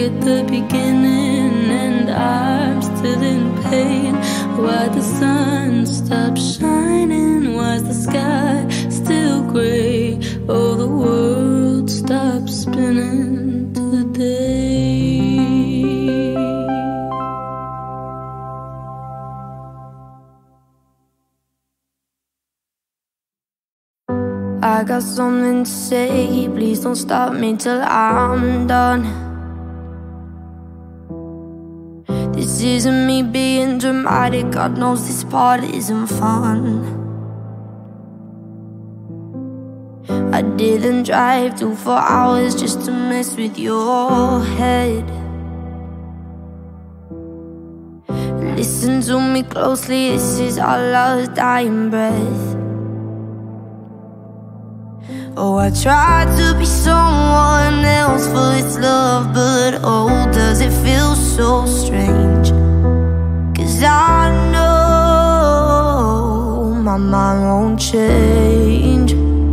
at the beginning, and I'm still in pain. Why the sun stopped shining? Why's the sky still gray? Oh, the world stopped spinning today. I got something to say, please don't stop me till I'm done. This isn't me being dramatic, God knows this part isn't fun. I didn't drive 2 for hours just to mess with your head. Listen to me closely, this is our last dying breath. Oh, I tried to be someone else for this love, but oh, does it feel so strange? 'Cause I know my mind won't change.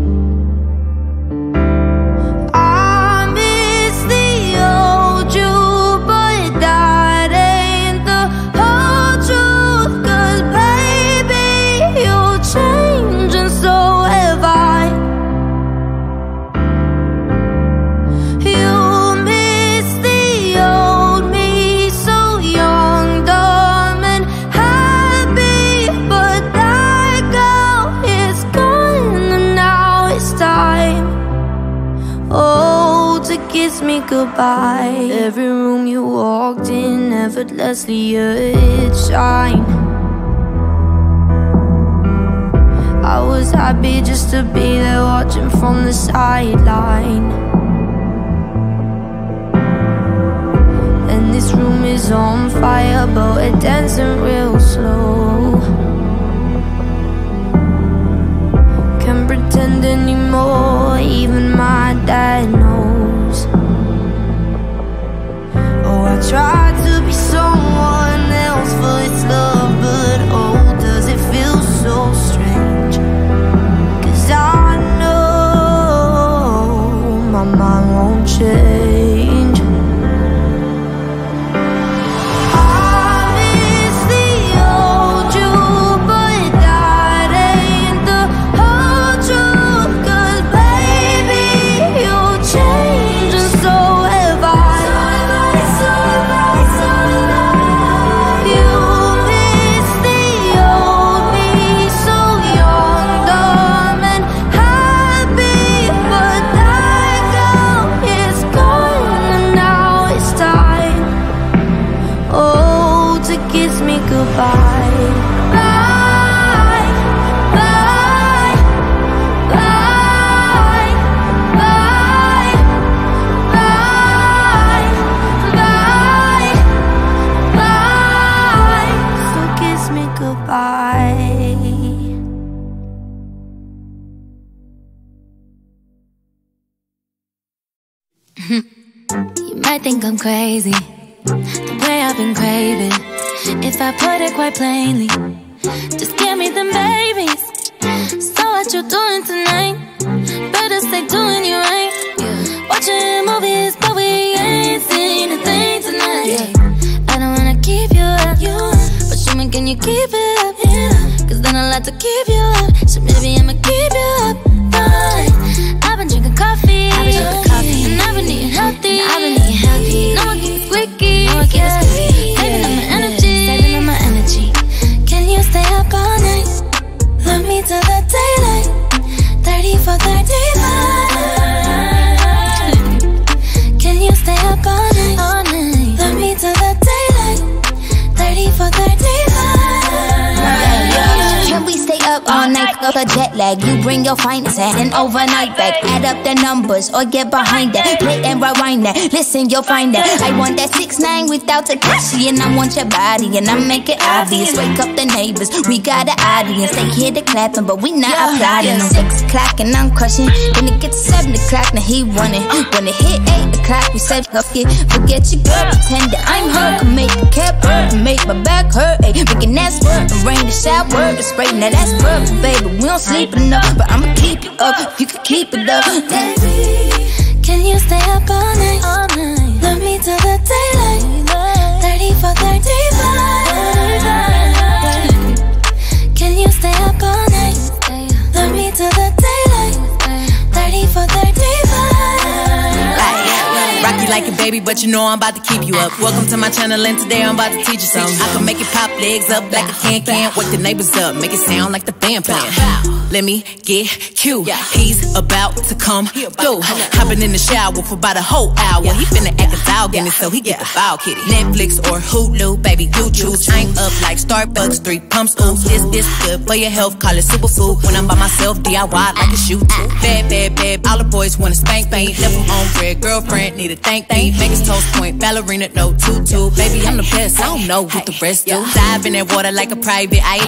I miss the old you, but that ain't the whole truth. 'Cause baby, you're changing, so have I. Kiss me goodbye. Every room you walked in, effortlessly you'd shine. I was happy just to be there, watching from the sideline. And this room is on fire, but we're dancing real slow. Can't pretend anymore, even my dad knows. Oh, I tried to be someone else for this love, but oh, does it feel so strange? 'Cause I know my mind won't change. You might think I'm crazy, the way I've been craving. If I put it quite plainly, just give me them babies. So what you doing tonight? Better stay doing you right. Watching movies, but we ain't seen a thing tonight. I don't wanna keep you up, but show me, can you keep it up? 'Cause then I'll have to keep you up, so maybe I'ma keep you up. Fine. I've been drinking coffee, and I've been eating healthy. No one keeps squeaky, saving up my energy. Can you stay up all night? Love me till the daylight. 30 for 35. Can you stay up all night? Love me till the daylight. 30 for 35. Can we stay up all night? Up a jet lag. You bring your finest and overnight back. Add up the numbers or get behind that. Play and rewind that. Listen, you'll find that. I want that 6'9" without a cashy, and I want your body, and I make it obvious. Wake up the neighbors, we got an audience. They hear the clapping, but we not applauding. 6 o'clock and I'm crushing. When it gets 7 o'clock, now he running. When it hit 8 o'clock, we said forget your girl, pretend that I'm her. Can make the cap hurt, can make my back hurt. Ay, making that squirt, and rain the shower, the spray. Now that's perfect, baby. We don't sleep enough, but I'ma keep you up. You can keep it up. Baby, can you stay up all night? Love me till the daylight. 30 for 35. Can you stay up all night? Love me till the daylight. 30 for 35. Rock you like a baby, but you know I'm about to keep you up. Welcome to my channel, and today I'm about to teach you something. I can make it pop legs up like a can-can. Wake the neighbors up, make it sound like the band playing. Let me get cute. He's about to come through. Hopping in the shower for about a whole hour. He finna act a dog in it, so he get the foul kitty. Netflix or Hulu, baby, you choose. I'm up like Starbucks, 3 pumps, ooh. This good for your health, call it superfood. When I'm by myself, DIY like a shoe too. Bad, bad, bad, all the boys wanna spank me. Left him on red, girlfriend, need a thank me. Make his toast point, ballerina, no tutu. Baby, I'm the best, I don't know what the rest do. Dive in that water like a private island.